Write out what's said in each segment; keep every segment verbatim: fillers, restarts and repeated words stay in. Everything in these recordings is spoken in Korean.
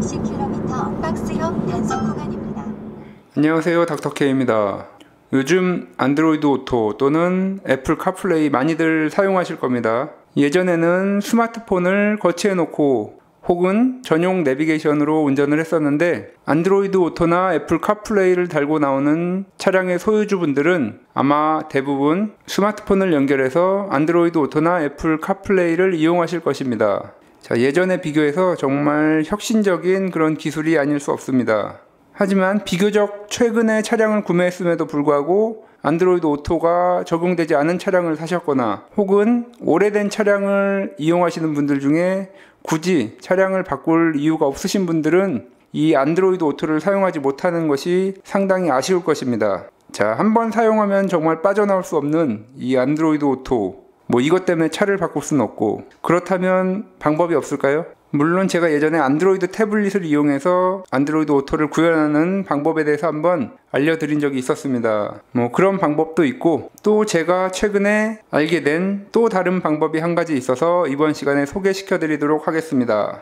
이십 킬로미터 박스형 단속 구간입니다. 안녕하세요, 닥터케이입니다. 요즘 안드로이드 오토 또는 애플 카플레이 많이들 사용하실 겁니다. 예전에는 스마트폰을 거치해 놓고 혹은 전용 내비게이션으로 운전을 했었는데, 안드로이드 오토나 애플 카플레이를 달고 나오는 차량의 소유주분들은 아마 대부분 스마트폰을 연결해서 안드로이드 오토나 애플 카플레이를 이용하실 것입니다. 자, 예전에 비교해서 정말 혁신적인 그런 기술이 아닐 수 없습니다. 하지만 비교적 최근에 차량을 구매했음에도 불구하고 안드로이드 오토가 적용되지 않은 차량을 사셨거나 혹은 오래된 차량을 이용하시는 분들 중에 굳이 차량을 바꿀 이유가 없으신 분들은 이 안드로이드 오토를 사용하지 못하는 것이 상당히 아쉬울 것입니다. 자, 한번 사용하면 정말 빠져나올 수 없는 이 안드로이드 오토, 뭐 이것 때문에 차를 바꿀 수는 없고, 그렇다면 방법이 없을까요? 물론 제가 예전에 안드로이드 태블릿을 이용해서 안드로이드 오토를 구현하는 방법에 대해서 한번 알려드린 적이 있었습니다. 뭐 그런 방법도 있고, 또 제가 최근에 알게 된 또 다른 방법이 한 가지 있어서 이번 시간에 소개시켜 드리도록 하겠습니다.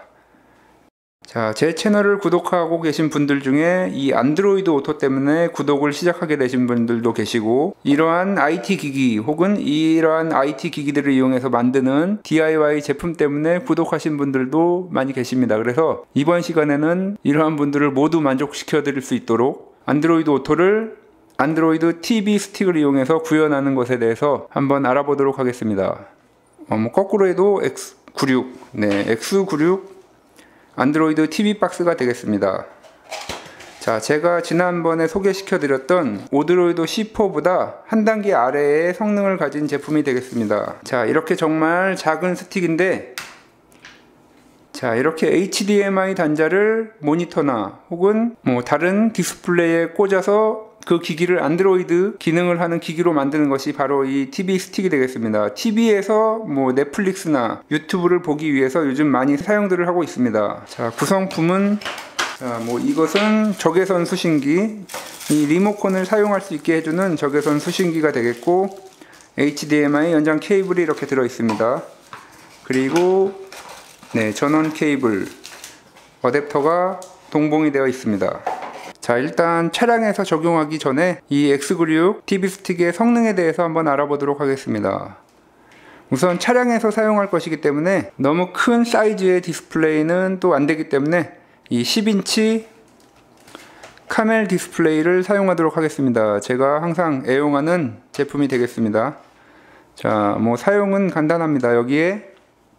자, 제 채널을 구독하고 계신 분들 중에 이 안드로이드 오토 때문에 구독을 시작하게 되신 분들도 계시고, 이러한 아이티 기기 혹은 이러한 아이티 기기들을 이용해서 만드는 디아이와이 제품 때문에 구독하신 분들도 많이 계십니다. 그래서 이번 시간에는 이러한 분들을 모두 만족시켜 드릴 수 있도록 안드로이드 오토를 안드로이드 티비 스틱을 이용해서 구현하는 것에 대해서 한번 알아보도록 하겠습니다. 어, 뭐 거꾸로 해도 엑스 구십육, 네, 엑스 구십육 안드로이드 티비 박스가 되겠습니다. 자, 제가 지난번에 소개시켜 드렸던 오드로이드 씨 포보다 한 단계 아래의 성능을 가진 제품이 되겠습니다. 자, 이렇게 정말 작은 스틱인데, 자, 이렇게 에이치디엠아이 단자를 모니터나 혹은 뭐 다른 디스플레이에 꽂아서 그 기기를 안드로이드 기능을 하는 기기로 만드는 것이 바로 이 티비 스틱이 되겠습니다. 티비에서 뭐 넷플릭스나 유튜브를 보기 위해서 요즘 많이 사용들을 하고 있습니다. 자, 구성품은 자, 뭐 이것은 적외선 수신기, 이 리모컨을 사용할 수 있게 해주는 적외선 수신기가 되겠고, 에이치디엠아이 연장 케이블이 이렇게 들어 있습니다. 그리고 네, 전원 케이블, 어댑터가 동봉이 되어 있습니다. 자, 일단 차량에서 적용하기 전에 이 엑스 구십육 티비 스틱의 성능에 대해서 한번 알아보도록 하겠습니다. 우선 차량에서 사용할 것이기 때문에 너무 큰 사이즈의 디스플레이는 또 안되기 때문에 이 십 인치 카멜 디스플레이를 사용하도록 하겠습니다. 제가 항상 애용하는 제품이 되겠습니다. 자, 뭐 사용은 간단합니다. 여기에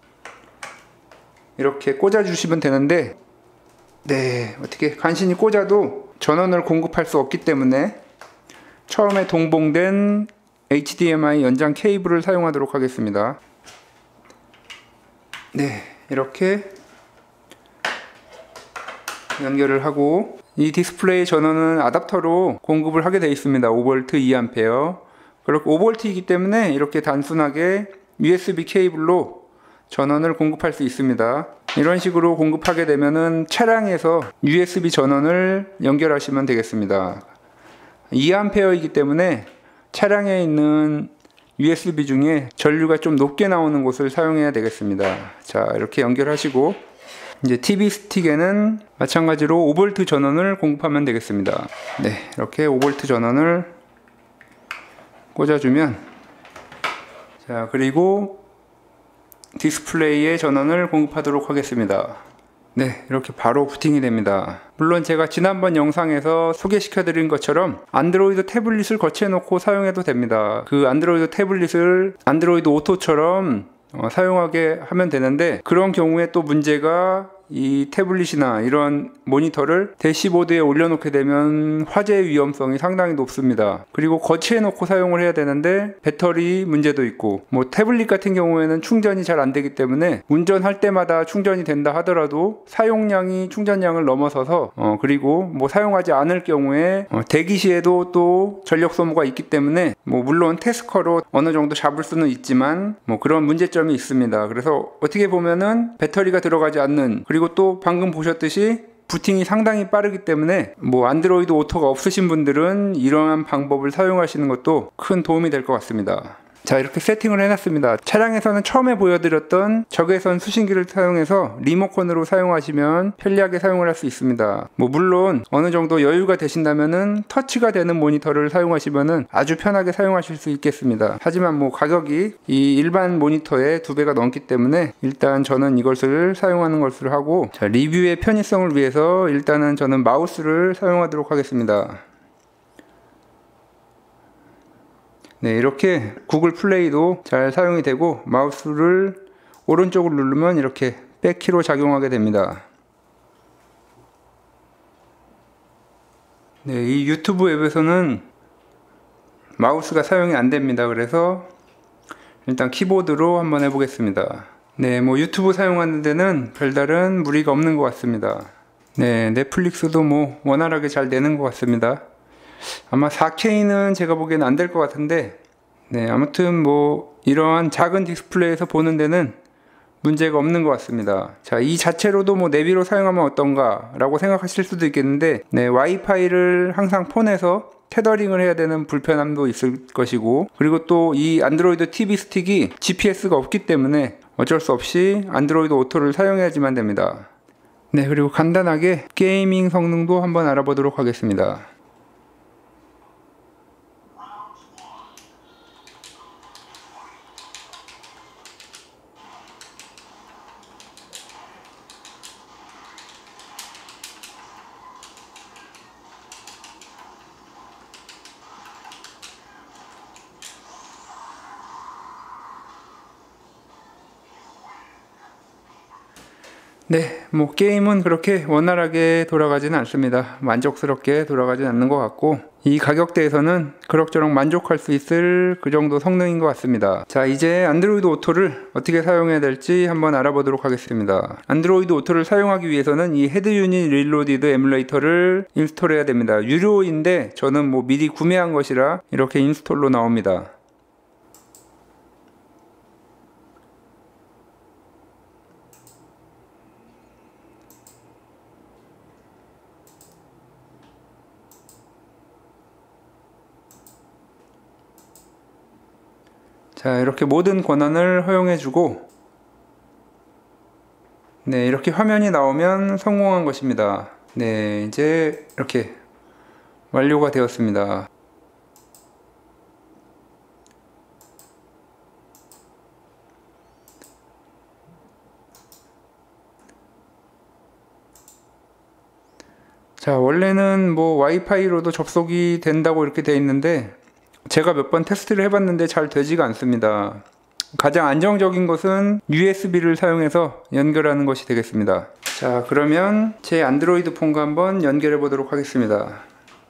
이렇게 꽂아 주시면 되는데, 네, 어떻게 간신히 꽂아도 전원을 공급할 수 없기 때문에 처음에 동봉된 에이치디엠아이 연장 케이블을 사용하도록 하겠습니다. 네, 이렇게 연결을 하고, 이 디스플레이 전원은 아답터로 공급을 하게 되어 있습니다. 오 볼트 이 암페어. 그리고 오 볼트이기 때문에 이렇게 단순하게 유에스비 케이블로 전원을 공급할 수 있습니다. 이런 식으로 공급하게 되면은 차량에서 유에스비 전원을 연결하시면 되겠습니다. 이 암페어이기 때문에 차량에 있는 유에스비 중에 전류가 좀 높게 나오는 곳을 사용해야 되겠습니다. 자, 이렇게 연결하시고, 이제 티비 스틱에는 마찬가지로 오 볼트 전원을 공급하면 되겠습니다. 네, 이렇게 오 볼트 전원을 꽂아주면, 자, 그리고 디스플레이에 전원을 공급하도록 하겠습니다. 네, 이렇게 바로 부팅이 됩니다. 물론 제가 지난번 영상에서 소개시켜 드린 것처럼 안드로이드 태블릿을 거치해 놓고 사용해도 됩니다. 그 안드로이드 태블릿을 안드로이드 오토처럼 어, 사용하게 하면 되는데, 그런 경우에 또 문제가 이 태블릿이나 이런 모니터를 대시보드에 올려놓게 되면 화재 위험성이 상당히 높습니다. 그리고 거치해 놓고 사용을 해야 되는데 배터리 문제도 있고, 뭐 태블릿 같은 경우에는 충전이 잘 안 되기 때문에 운전할 때마다 충전이 된다 하더라도 사용량이 충전량을 넘어서서 어 그리고 뭐 사용하지 않을 경우에 어 대기 시에도 또 전력 소모가 있기 때문에, 뭐 물론 태스커로 어느 정도 잡을 수는 있지만 뭐 그런 문제점이 있습니다. 그래서 어떻게 보면은 배터리가 들어가지 않는, 그리고 그리고 또 방금 보셨듯이 부팅이 상당히 빠르기 때문에 뭐 안드로이드 오토가 없으신 분들은 이러한 방법을 사용하시는 것도 큰 도움이 될 것 같습니다. 자, 이렇게 세팅을 해놨습니다. 차량에서는 처음에 보여드렸던 적외선 수신기를 사용해서 리모컨으로 사용하시면 편리하게 사용을 할 수 있습니다. 뭐 물론 어느 정도 여유가 되신다면은 터치가 되는 모니터를 사용하시면은 아주 편하게 사용하실 수 있겠습니다. 하지만 뭐 가격이 이 일반 모니터의 두 배가 넘기 때문에 일단 저는 이것을 사용하는 것으로 하고, 자, 리뷰의 편의성을 위해서 일단은 저는 마우스를 사용하도록 하겠습니다. 네, 이렇게 구글 플레이도 잘 사용이 되고, 마우스를 오른쪽으로 누르면 이렇게 백키로 작용하게 됩니다. 네, 이 유튜브 앱에서는 마우스가 사용이 안 됩니다. 그래서 일단 키보드로 한번 해보겠습니다. 네, 뭐 유튜브 사용하는 데는 별다른 무리가 없는 것 같습니다. 네, 넷플릭스도 뭐 원활하게 잘 되는 것 같습니다. 아마 사 케이는 제가 보기에는 안 될 것 같은데, 네, 아무튼 뭐 이러한 작은 디스플레이에서 보는 데는 문제가 없는 것 같습니다. 자, 이 자체로도 뭐 내비로 사용하면 어떤가 라고 생각하실 수도 있겠는데, 네, 와이파이를 항상 폰에서 테더링을 해야 되는 불편함도 있을 것이고, 그리고 또 이 안드로이드 티비 스틱이 지피에스가 없기 때문에 어쩔 수 없이 안드로이드 오토를 사용해야지만 됩니다. 네, 그리고 간단하게 게이밍 성능도 한번 알아보도록 하겠습니다. 네, 뭐 게임은 그렇게 원활하게 돌아가지는 않습니다. 만족스럽게 돌아가지는 않는 것 같고, 이 가격대에서는 그럭저럭 만족할 수 있을 그 정도 성능인 것 같습니다. 자, 이제 안드로이드 오토를 어떻게 사용해야 될지 한번 알아보도록 하겠습니다. 안드로이드 오토를 사용하기 위해서는 이 헤드 유닛 릴로디드 에뮬레이터를 인스톨해야 됩니다. 유료인데 저는 뭐 미리 구매한 것이라 이렇게 인스톨로 나옵니다. 자, 이렇게 모든 권한을 허용해주고, 네, 이렇게 화면이 나오면 성공한 것입니다. 네, 이제 이렇게 완료가 되었습니다. 자, 원래는 뭐 와이파이로도 접속이 된다고 이렇게 되어 있는데, 제가 몇 번 테스트를 해봤는데 잘 되지가 않습니다. 가장 안정적인 것은 유에스비를 사용해서 연결하는 것이 되겠습니다. 자, 그러면 제 안드로이드 폰과 한번 연결해 보도록 하겠습니다.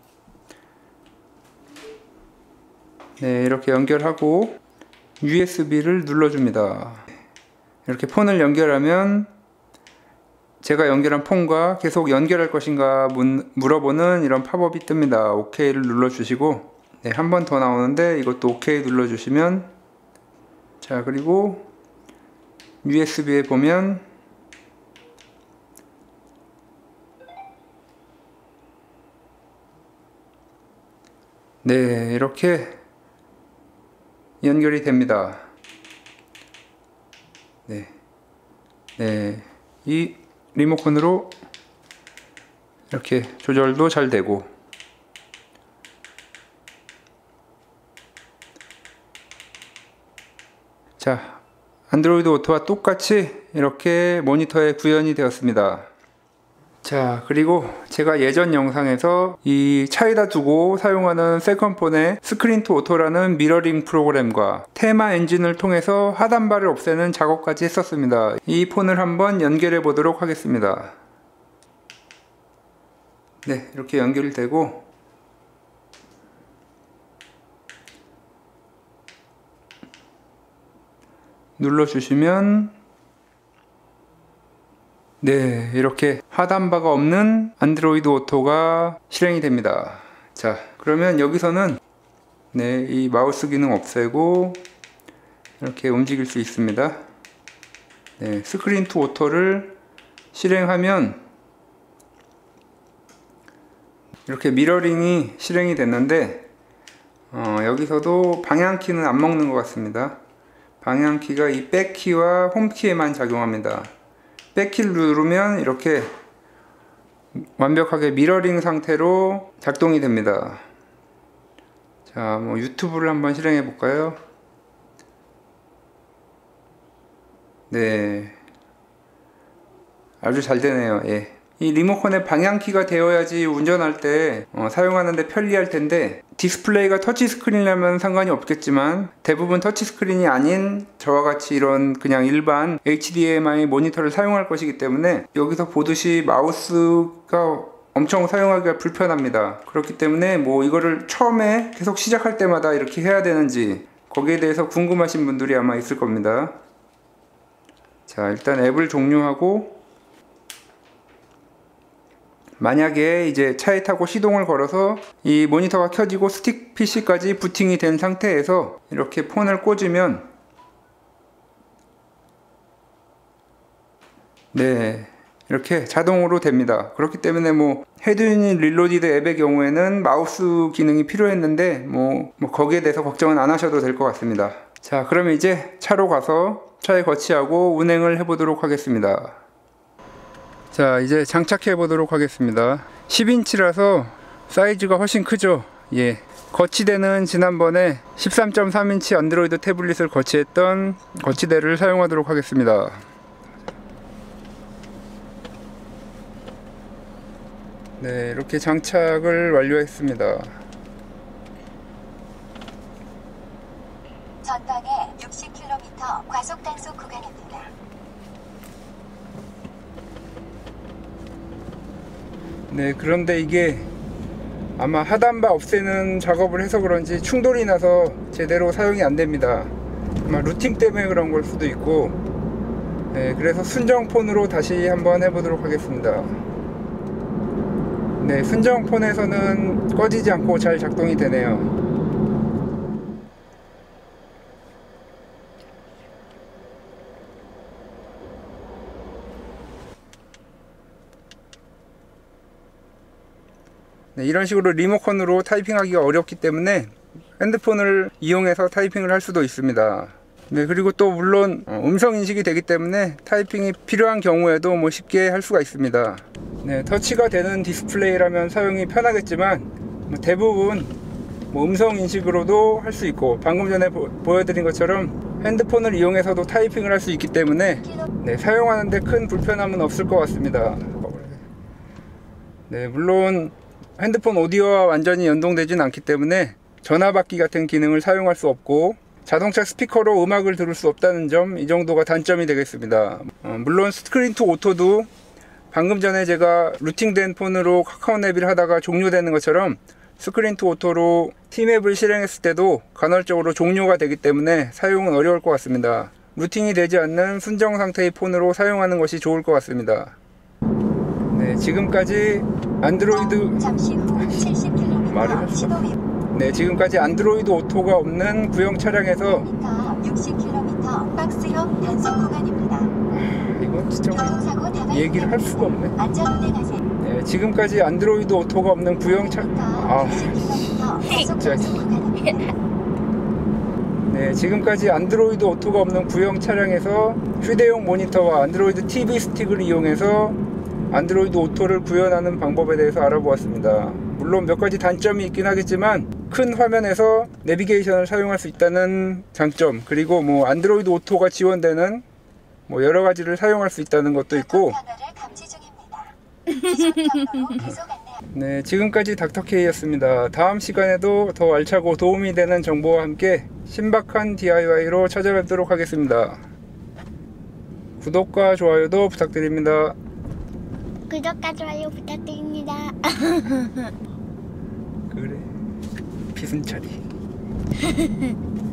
네, 이렇게 연결하고 유에스비를 눌러줍니다. 이렇게 폰을 연결하면 제가 연결한 폰과 계속 연결할 것인가 문, 물어보는 이런 팝업이 뜹니다. 오케이를 눌러주시고, 네, 한 번 더 나오는데 이것도 오케이 눌러주시면, 자, 그리고 유에스비에 보면 네, 이렇게 연결이 됩니다. 네, 네, 이 리모컨으로 이렇게 조절도 잘 되고, 자, 안드로이드 오토와 똑같이 이렇게 모니터에 구현이 되었습니다. 자, 그리고 제가 예전 영상에서 이 차에다 두고 사용하는 세컨폰의 스크린 투 오토라는 미러링 프로그램과 테마 엔진을 통해서 하단바를 없애는 작업까지 했었습니다. 이 폰을 한번 연결해 보도록 하겠습니다. 네, 이렇게 연결이 되고, 눌러주시면 네, 이렇게 하단바가 없는 안드로이드 오토가 실행이 됩니다. 자, 그러면 여기서는 네, 이 마우스 기능 없애고 이렇게 움직일 수 있습니다. 네, 스크린 투 오토를 실행하면 이렇게 미러링이 실행이 됐는데, 어, 여기서도 방향키는 안 먹는 것 같습니다. 방향키가 이 백키와 홈키에만 작용합니다. 백키를 누르면 이렇게 완벽하게 미러링 상태로 작동이 됩니다. 자, 뭐 유튜브를 한번 실행해 볼까요? 네, 아주 잘 되네요. 예. 이 리모컨의 방향키가 되어야지 운전할 때 어, 사용하는데 편리할 텐데, 디스플레이가 터치스크린이라면 상관이 없겠지만 대부분 터치스크린이 아닌 저와 같이 이런 그냥 일반 에이치디엠아이 모니터를 사용할 것이기 때문에 여기서 보듯이 마우스가 엄청 사용하기가 불편합니다. 그렇기 때문에 뭐 이거를 처음에 계속 시작할 때마다 이렇게 해야 되는지 거기에 대해서 궁금하신 분들이 아마 있을 겁니다. 자, 일단 앱을 종료하고, 만약에 이제 차에 타고 시동을 걸어서 이 모니터가 켜지고 스틱 피씨까지 부팅이 된 상태에서 이렇게 폰을 꽂으면, 네, 이렇게 자동으로 됩니다. 그렇기 때문에 뭐 헤드유닛 릴로디드 앱의 경우에는 마우스 기능이 필요했는데 뭐, 뭐 거기에 대해서 걱정은 안 하셔도 될 것 같습니다. 자, 그러면 이제 차로 가서 차에 거치하고 운행을 해보도록 하겠습니다. 자, 이제 장착해 보도록 하겠습니다. 십 인치라서 사이즈가 훨씬 크죠. 예, 거치대는 지난번에 십삼 점 삼 인치 안드로이드 태블릿을 거치했던 거치대를 사용하도록 하겠습니다. 네, 이렇게 장착을 완료했습니다. 전방에 육십 킬로미터 과속 단속 구간입니다. 네, 그런데 이게 아마 하단바 없애는 작업을 해서 그런지 충돌이 나서 제대로 사용이 안 됩니다. 아마 루팅 때문에 그런 걸 수도 있고, 네, 그래서 순정폰으로 다시 한번 해보도록 하겠습니다. 네, 순정폰에서는 꺼지지 않고 잘 작동이 되네요. 네, 이런 식으로 리모컨으로 타이핑하기가 어렵기 때문에 핸드폰을 이용해서 타이핑을 할 수도 있습니다. 네, 그리고 또 물론 음성 인식이 되기 때문에 타이핑이 필요한 경우에도 뭐 쉽게 할 수가 있습니다. 네, 터치가 되는 디스플레이라면 사용이 편하겠지만 뭐 대부분 뭐 음성 인식으로도 할 수 있고, 방금 전에 보, 보여드린 것처럼 핸드폰을 이용해서도 타이핑을 할 수 있기 때문에 네, 사용하는데 큰 불편함은 없을 것 같습니다. 네, 물론 핸드폰 오디오와 완전히 연동되진 않기 때문에 전화받기 같은 기능을 사용할 수 없고, 자동차 스피커로 음악을 들을 수 없다는 점, 이 정도가 단점이 되겠습니다. 어, 물론 스크린 투 오토도 방금 전에 제가 루팅된 폰으로 카카오 내비를 하다가 종료되는 것처럼 스크린 투 오토로 T맵을 실행했을 때도 간헐적으로 종료가 되기 때문에 사용은 어려울 것 같습니다. 루팅이 되지 않는 순정 상태의 폰으로 사용하는 것이 좋을 것 같습니다. 네, 지금까지 안드로이드 잠시 후 칠십 킬로미터 시도 위반. 네, 지금까지 안드로이드 오토가 없는 구형 차량에서 육십 킬로미터 박스형 단속 구간입니다. 이건 진짜 교통사고 다발 얘기를 할 수가 없네. 안전 운행하세요. 네, 지금까지 안드로이드 오토가 없는 구형 차 아, 육십 킬로미터 과속 진짜. 단속 구간입니다. 네, 지금까지 안드로이드 오토가 없는 구형 차량에서 휴대용 모니터와 안드로이드 티비 스틱을 이용해서 안드로이드 오토를 구현하는 방법에 대해서 알아보았습니다. 물론 몇 가지 단점이 있긴 하겠지만 큰 화면에서 내비게이션을 사용할 수 있다는 장점, 그리고 뭐 안드로이드 오토가 지원되는 뭐 여러 가지를 사용할 수 있다는 것도 있고, 네, 지금까지 닥터케이였습니다. 다음 시간에도 더 알차고 도움이 되는 정보와 함께 신박한 디아이와이로 찾아뵙도록 하겠습니다. 구독과 좋아요도 부탁드립니다. 구독과 좋아요 부탁드립니다. 그래, 비순차리.